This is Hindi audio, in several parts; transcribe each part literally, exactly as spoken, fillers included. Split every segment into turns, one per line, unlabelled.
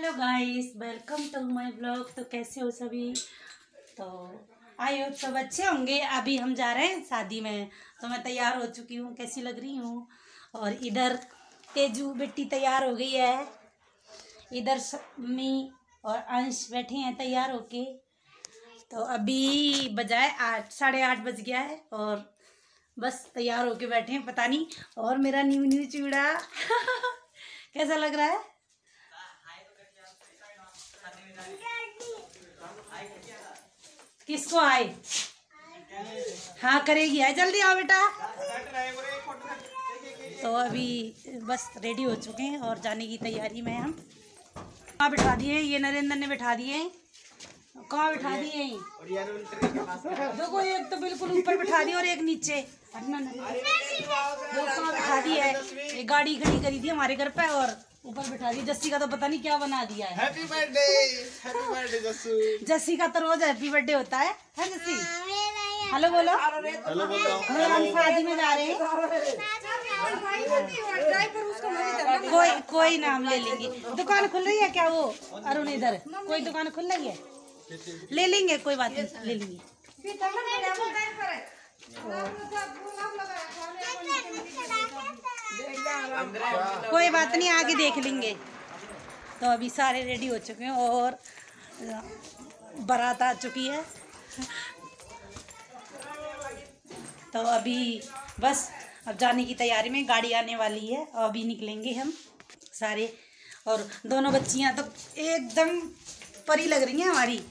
Hello guys, welcome to my blog. तो कैसे हो सभी? तो आई होप सब अच्छे होंगे। अभी हम जा रहे हैं शादी में, तो मैं तैयार हो चुकी हूँ। कैसी लग रही हूँ? और इधर तेजू बेटी तैयार हो गई है, इधर मम्मी और अंश बैठे हैं तैयार होके। तो अभी बजाए आठ, साढ़े आठ बज गया है और बस तैयार होके बैठे हैं। पता नहीं। और मेरा न्यू न्यू चूड़ा कैसा लग रहा है? किसको आए? हाँ करेगी, आए जल्दी आओ बेटा। तो अभी बस रेडी हो चुके हैं और जाने की तैयारी में हम। कहाँ बिठा दिए? ये नरेंद्र ने बिठा दिए। कहाँ बिठा दिए? देखो, एक तो बिल्कुल ऊपर बिठा दिया और एक नीचे। दो कहाँ बिठा दी है? ये गाड़ी खड़ी करी थी हमारे घर पे और ऊपर बिठा दी। जस्सी का तो पता नहीं क्या बना दिया है।
Happy birthday, happy birthday Jassi.
Jassi का तो रोज हैप्पी बर्थडे होता है। है जस्सी? हेलो बोलो।
हेलो बोलो।
हम शादी में जा रहे हैं। कोई कोई नाम ले लेंगे। दुकान खुल रही है क्या? वो अरुण इधर कोई दुकान खुल रही है? ले लेंगे, कोई बात नहीं, ले लेंगे। कोई बात नहीं, आगे देख लेंगे। तो अभी सारे रेडी हो चुके हैं और बारात आ चुकी है। तो अभी बस अब जाने की तैयारी में, गाड़ी आने वाली है और अभी निकलेंगे हम सारे। और दोनों बच्चियां तो एकदम परी लग रही हैं हमारी।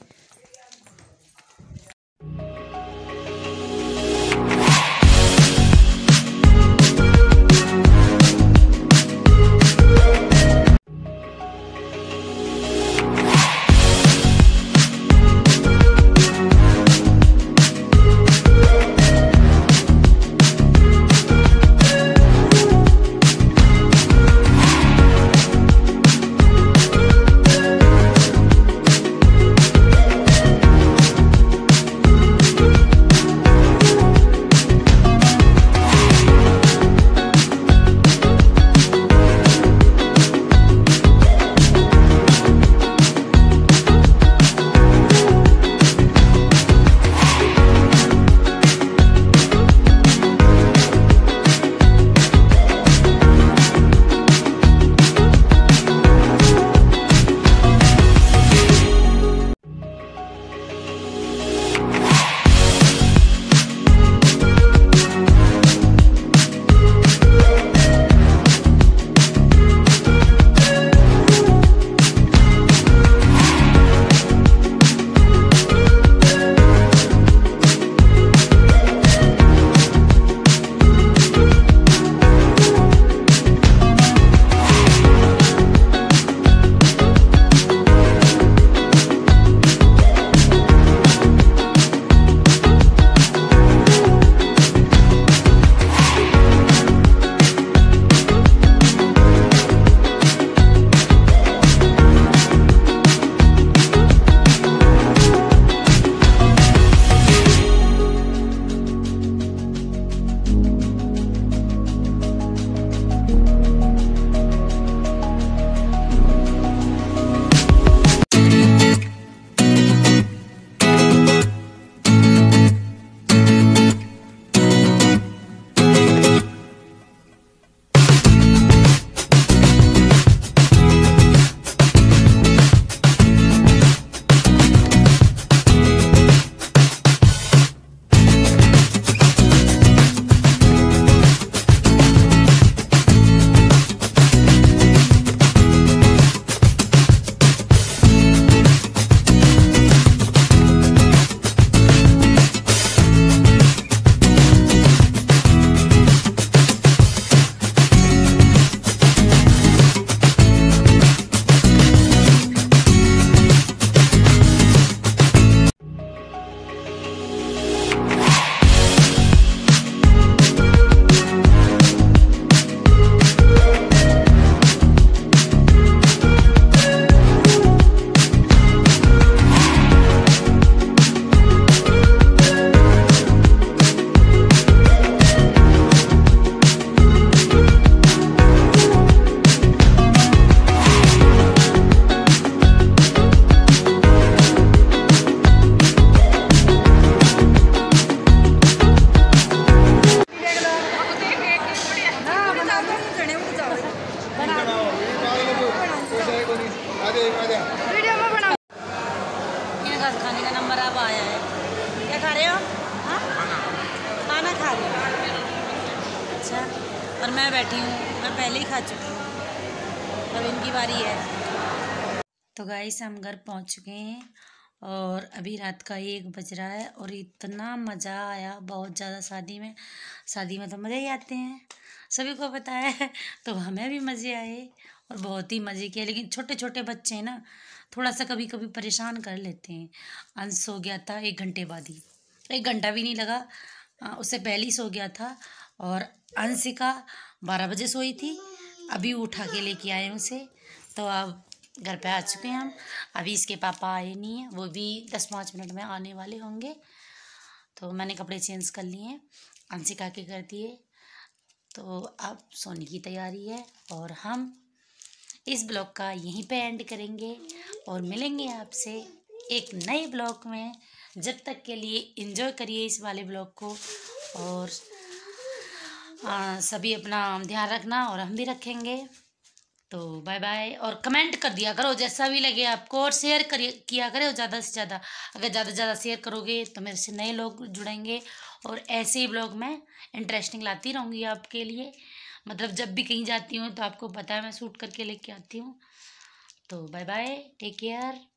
वीडियो में बना।
इनका खाने का नंबर अब आया है। क्या खा रहे हो? हाँ, खाना खा रहे हो? अच्छा। और मैं बैठी हूँ, मैं पहले ही खा चुकी हूँ, अब इनकी बारी है। तो गाइस हम घर पहुँच चुके हैं और अभी रात का एक बज रहा है और इतना मज़ा आया बहुत ज़्यादा शादी में। शादी में तो मज़े ही आते हैं, सभी को पता है। तो हमें भी मज़े आए और बहुत ही मज़े किए। लेकिन छोटे छोटे बच्चे हैं ना, थोड़ा सा कभी कभी परेशान कर लेते हैं। अंश सो गया था एक घंटे बाद ही, एक घंटा भी नहीं लगा, उससे पहले ही सो गया था। और अंशिका बारह बजे सोई थी, अभी उठा के लेके आए उसे। तो अब घर पे आ चुके हैं हम। अभी इसके पापा आए नहीं हैं, वो भी दस पाँच मिनट में आने वाले होंगे। तो मैंने कपड़े चेंज कर लिए हैं, अंशिका के कर दिए। तो अब सोने की तैयारी है और हम इस ब्लॉग का यहीं पे एंड करेंगे और मिलेंगे आपसे एक नए ब्लॉग में। जब तक के लिए एंजॉय करिए इस वाले ब्लॉग को और आ, सभी अपना ध्यान रखना और हम भी रखेंगे। तो बाय बाय। और कमेंट कर दिया करो जैसा भी लगे आपको, और शेयर करिए किया करो ज़्यादा से ज़्यादा। अगर ज़्यादा से ज़्यादा शेयर करोगे तो मेरे से नए लोग जुड़ेंगे और ऐसे ही ब्लॉग मैं इंटरेस्टिंग लाती रहूँगी आपके लिए। मतलब जब भी कहीं जाती हूँ तो आपको पता है मैं शूट करके लेके आती हूँ। तो बाय बाय, टेक केयर।